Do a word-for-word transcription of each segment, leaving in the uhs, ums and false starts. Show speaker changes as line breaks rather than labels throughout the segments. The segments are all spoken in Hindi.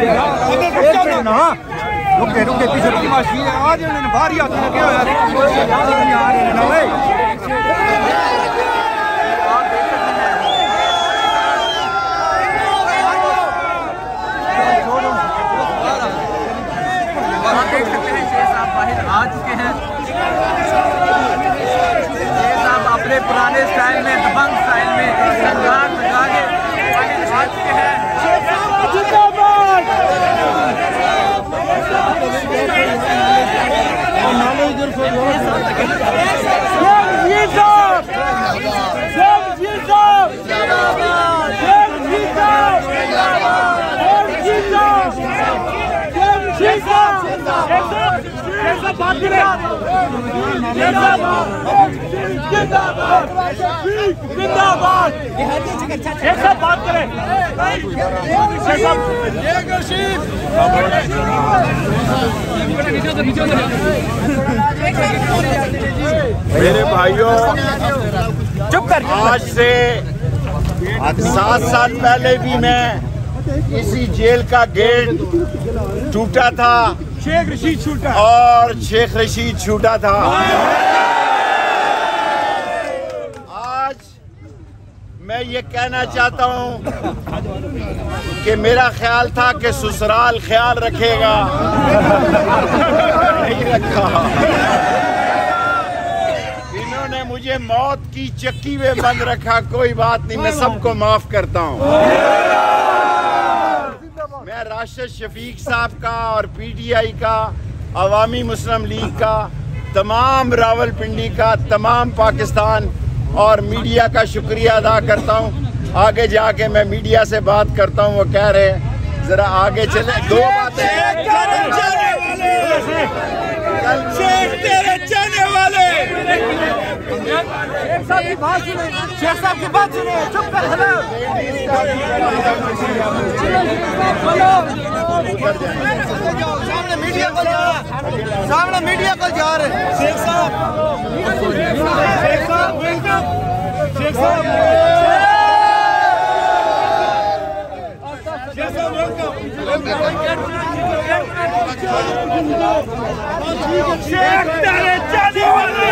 रुके रुके पीछे रुकी माशी आज इन्होंने बाहर ही आते लगे हो यार आ रहे ना भाई
आप देख सकते हैं शेर साहब बाहर आ चुके हैं। शेर साहब अपने पुराने स्टाइल में दबंग स्टाइल में संगार लगा के बाहर आ चुके हैं।
बात करें
मेरे भाइयों,
चुप कर।
आज से सात साल पहले भी मैं इसी जेल का गेट टूटा था,
शेख रशीद छूटा
और शेख रशीद छूटा था। आज मैं ये कहना चाहता हूँ कि मेरा ख्याल था कि ससुराल ख्याल रखेगा, नहीं रखा। इन्होंने मुझे मौत की चक्की में बंद रखा। कोई बात नहीं, मैं सबको माफ करता हूँ। मैं राशिद शफीक साहब का और पीटीआई का, अवामी मुस्लिम लीग का, तमाम रावलपिंडी का, तमाम पाकिस्तान और मीडिया का शुक्रिया अदा करता हूँ। आगे जाके मैं मीडिया से बात करता हूँ, वो कह रहे हैं जरा आगे चले। दो बातें।
शेख साहब की बात सुने, शेख साहब की बात सुने, चुप कर। सामने मीडिया को जा सामने मीडिया को जा रहे शेख साहब। शेख साहब शेख साहब शेख साहब शेख तेरे जाने वाले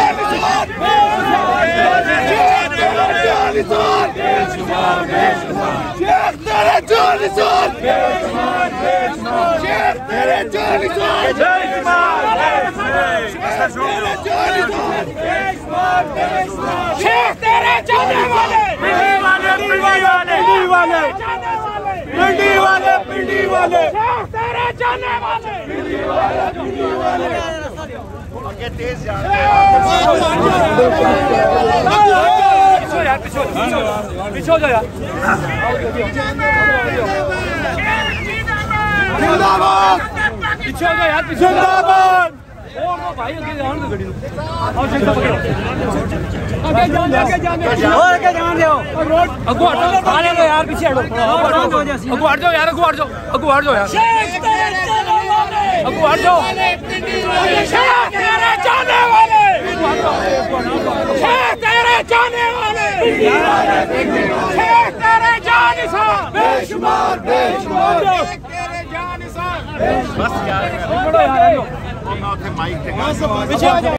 शेख तेरे जान निशान शेख तेरे जान निशान शेख तेरे जाने वाले पिंडी वाले पिंडी वाले पिंडी वाले पिंडी वाले शेख तेरे जाने वाले पिंडी वाले पिंडी वाले
आगे तेज जा।
यार पीछे पीछे हो जाओ यार। जिंदाबाद पीछे हो जाओ यार, पीछे जिंदाबाद। और वो भाई आगे जाओ ना गाड़ी आओ, शेख साहब आगे जान आगे जान और आगे जान दो। अगो हटो, आने दो यार, पीछे हटो। अगो हट जाओ यार, अगो हट जाओ, अगो हट जाओ यार। शेख तेरे जाने वाले अगो हट जाओ। शेख तेरे जाने वाले शेख तेरे जाने वाले शेख तेरे जान निशान बेशुमार बेशुमार शेख तेरे जान निशान।
बस यार,
यार
माइक